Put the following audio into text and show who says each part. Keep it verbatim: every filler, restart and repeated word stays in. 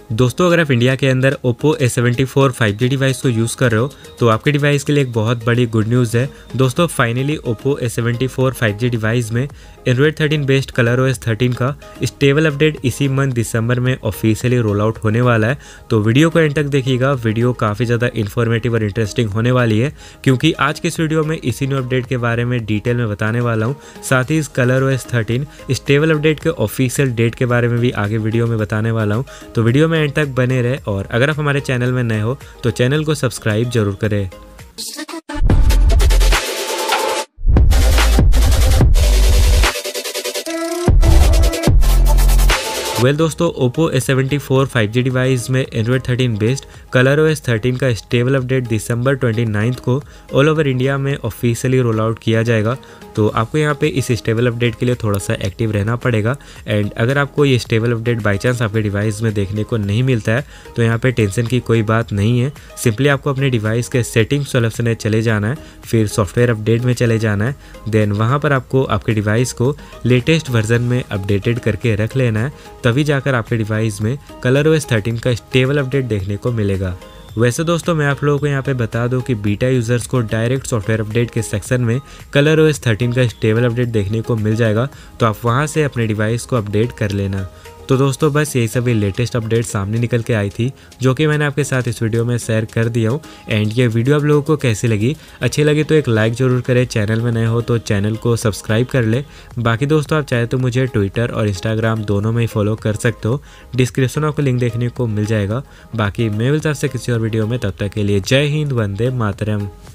Speaker 1: दोस्तों अगर आप इंडिया के अंदर Oppo A seventy four five G device को यूज़ कर रहे हो तो आपके डिवाइस के लिए एक बहुत बड़ी गुड न्यूज़ है। दोस्तों finally Oppo A seventy four five G device में Android thirteen based ColorOS thirteen का स्टेबल अपडेट इसी मंथ दिसंबर में ऑफिशियली रोल आउट होने वाला है। तो वीडियो को एंड तक देखिएगा, वीडियो काफ़ी ज़्यादा इन्फॉर्मेटिव और इंटरेस्टिंग होने वाली है क्योंकि आज के इस वीडियो में इसी न्यू अपडेट के बारे में डिटेल में बताने वाला हूँ। साथ ही इस ColorOS थर्टीन स्टेबल अपडेट के ऑफिशियल डेट के बारे में भी आगे वीडियो में बताने वाला हूँ। तो वीडियो में एंड तक बने रहे और अगर आप हमारे चैनल में नए हो तो चैनल को सब्सक्राइब जरूर करें। वेल well, दोस्तों Oppo A seventy four five G device में Android thirteen based ColorOS thirteen का stable update December twenty ninth को ऑल ओवर इंडिया में ऑफिशियली रोल आउट किया जाएगा। तो आपको यहाँ पे इस स्टेबल अपडेट के लिए थोड़ा सा एक्टिव रहना पड़ेगा एंड अगर आपको ये स्टेबल अपडेट बाई चांस आपके डिवाइस में देखने को नहीं मिलता है तो यहाँ पे टेंशन की कोई बात नहीं है। सिंपली आपको अपने डिवाइस के सेटिंग्स ऑप्शन में चले जाना है, फिर सॉफ्टवेयर अपडेट में चले जाना है, देन वहाँ पर आपको आपके डिवाइस को लेटेस्ट वर्जन में अपडेटेड करके रख लेना है, तभी जाकर आपके डिवाइस में ColorOS थर्टीन का स्टेबल अपडेट देखने को मिलेगा। वैसे दोस्तों मैं आप लोगों को यहाँ पे बता दूं कि बीटा यूज़र्स को डायरेक्ट सॉफ्टवेयर अपडेट के सेक्शन में ColorOS थर्टीन का स्टेबल अपडेट देखने को मिल जाएगा, तो आप वहाँ से अपने डिवाइस को अपडेट कर लेना। तो दोस्तों बस यही सभी लेटेस्ट अपडेट सामने निकल के आई थी जो कि मैंने आपके साथ इस वीडियो में शेयर कर दिया हूँ। एंड ये वीडियो आप लोगों को कैसी लगी, अच्छी लगी तो एक लाइक ज़रूर करें, चैनल में नए हो तो चैनल को सब्सक्राइब कर ले। बाकी दोस्तों आप चाहे तो मुझे ट्विटर और इंस्टाग्राम दोनों में ही फॉलो कर सकते हो, डिस्क्रिप्शन में आपको लिंक देखने को मिल जाएगा। बाकी मैं मिलता आपसे किसी और वीडियो में, तब तक के लिए जय हिंद, वंदे मातरम।